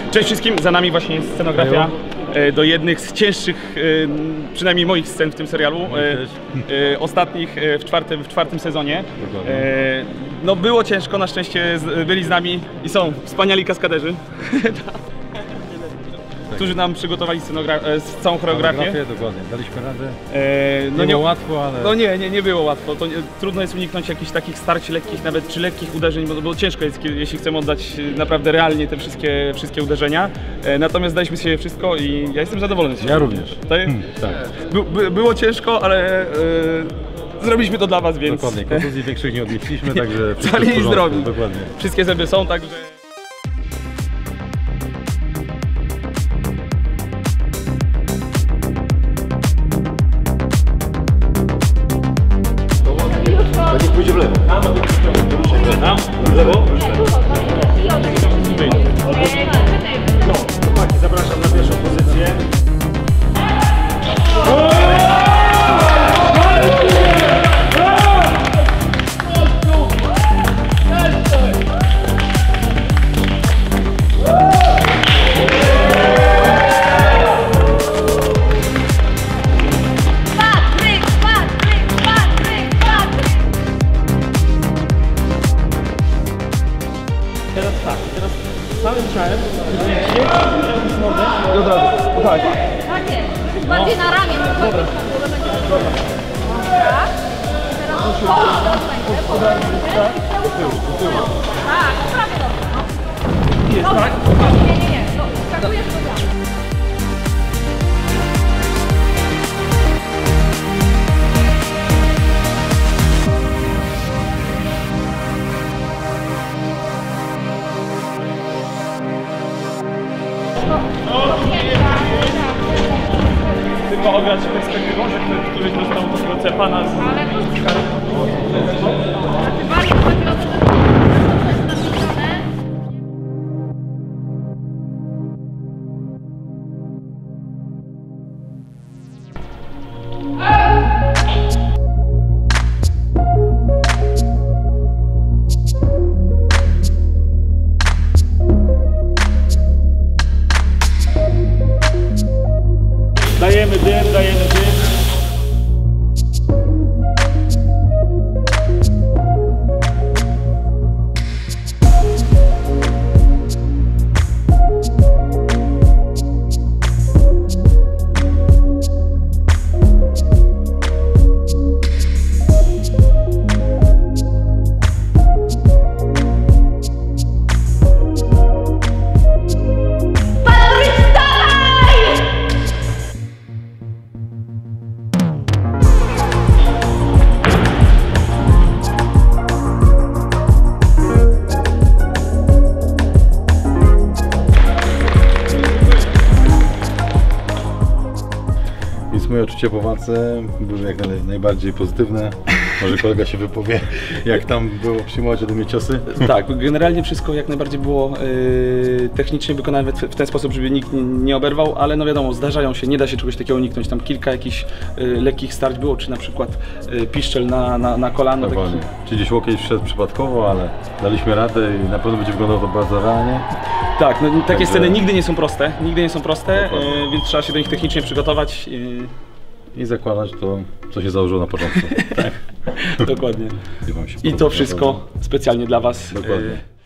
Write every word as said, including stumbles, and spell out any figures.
Cześć wszystkim, za nami właśnie jest scenografia do jednych z cięższych, przynajmniej moich scen w tym serialu, ostatnich w czwartym, w czwartym sezonie. No było ciężko, na szczęście byli z nami i są wspaniali kaskaderzy, którzy nam przygotowali całą choreografię. Dokładnie, daliśmy radę. E, no nie było łatwo, ale... No nie, nie, nie było łatwo. To nie, trudno jest uniknąć jakichś takich starć lekkich, nawet czy lekkich uderzeń, bo, bo ciężko jest, jeśli chcemy oddać naprawdę realnie te wszystkie, wszystkie uderzenia. E, natomiast daliśmy się wszystko i ja jestem zadowolony. Ja również. Hmm, tak. By, by, było ciężko, ale e, zrobiliśmy to dla was, więc... Dokładnie, kontuzji większych nie odnieśliśmy, także... Cali i zdrowi. Dokładnie. Wszystkie zęby są, także... Niech pójdzie w lewo. W lewo? Chłopaki, zapraszam na pierwszą pozycję. Teraz tak, teraz całym ciałem zwiększyć nogę i od razu. Tak. Tak jest. Bardziej na ramię. Dobra. Tak. Teraz połóż rękę, połóż rękę i prawo tyłu. Tak, prawie dobrze. No. Jest tak? Nie, nie, nie. No, skakujesz do prawa. Tylko ograć perspektywą, że któryś dostał takiego cepana z... Ale to jest Dajemy dym, dajemy dym. Więc moje odczucia po walce były jak naj, najbardziej pozytywne. Może kolega się wypowie, jak tam było przyjmować ode mnie ciosy? Tak, generalnie wszystko jak najbardziej było yy, technicznie wykonane w, w ten sposób, żeby nikt nie, nie oberwał, ale no wiadomo, zdarzają się, nie da się czegoś takiego uniknąć. Tam kilka jakichś yy, lekkich starć było, czy na przykład yy, piszczel na, na, na kolano. Taki... Czy gdzieś łokieć wszedł przypadkowo, ale daliśmy radę i na pewno będzie wyglądało to bardzo realnie. Tak, no, takie Także... sceny nigdy nie są proste, nigdy nie są proste, yy, więc trzeba się do nich technicznie przygotować. Yy. I zakładać to, co się założyło na początku. Tak, dokładnie. I to wszystko specjalnie dla was. Dokładnie.